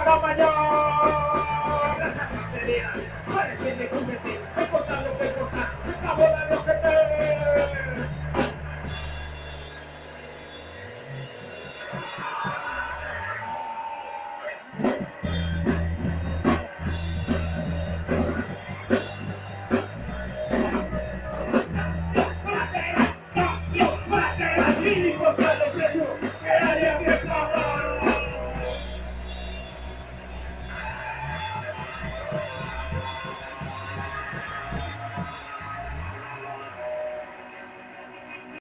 Caja mayor. Esa tontería. Parece de competir. Es cortar lo que cortar. La bola lo que te.